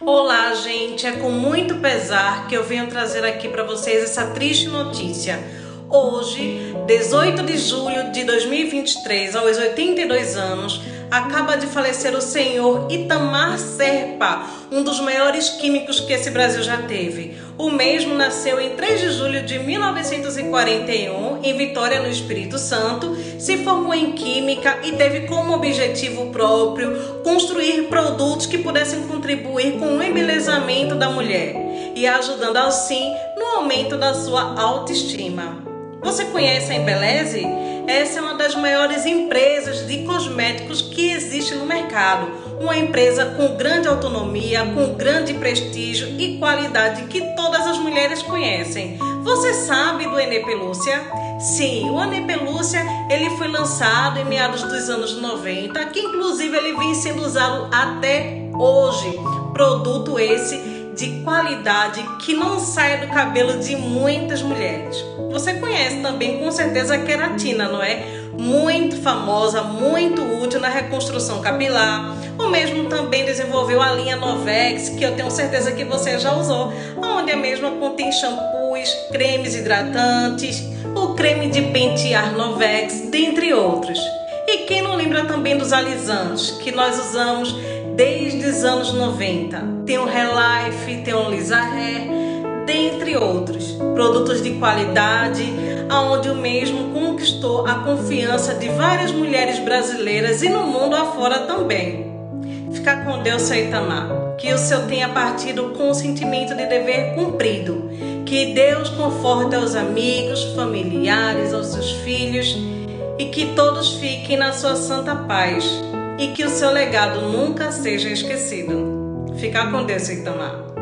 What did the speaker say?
Olá, gente, é com muito pesar que eu venho trazer aqui para vocês essa triste notícia. Hoje, 18 de julho de 2023, aos 82 anos, acaba de falecer o senhor Itamar Serpa, um dos maiores químicos que esse Brasil já teve. O mesmo nasceu em 3 de julho de 1941, em Vitória, no Espírito Santo, se formou em Química e teve como objetivo próprio construir produtos que pudessem contribuir com o embelezamento da mulher e ajudando assim no aumento da sua autoestima. Você conhece a Embeleze? Essa é uma das maiores empresas de cosméticos que existe no mercado. Uma empresa com grande autonomia, com grande prestígio e qualidade que todas as mulheres conhecem. Você sabe do Enê Pelúcia? Sim, o Enê Pelúcia ele foi lançado em meados dos anos 90, que inclusive ele vem sendo usado até hoje. Produto esse de qualidade que não sai do cabelo de muitas mulheres. Você conhece também com certeza a queratina, não é? Muito famosa, muito útil na reconstrução capilar. O mesmo também desenvolveu a linha Novex, que eu tenho certeza que você já usou, onde a mesma contém shampoos, cremes hidratantes, o creme de pentear Novex, dentre outros. E quem não lembra também dos alisantes, que nós usamos desde os anos 90. Tem o Relife, tem o Lisa Hair, dentre outros. Produtos de qualidade, onde o mesmo conquistou a confiança de várias mulheres brasileiras e no mundo afora também. Fica com Deus, seu Itamar. Que o seu tenha partido com o sentimento de dever cumprido. Que Deus conforte aos amigos, familiares, aos seus filhos e que todos fiquem na sua santa paz. E que o seu legado nunca seja esquecido. Fica com Deus, seu Itamar.